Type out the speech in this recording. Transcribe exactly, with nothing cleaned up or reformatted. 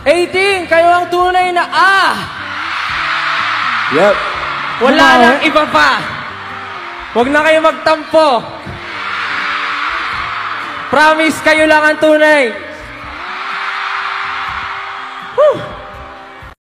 eighteen, kayo ang tunay na ah! Yep. Wala nang iba pa. Huwag na kayo magtampo. Promise, kayo lang ang tunay. Whew.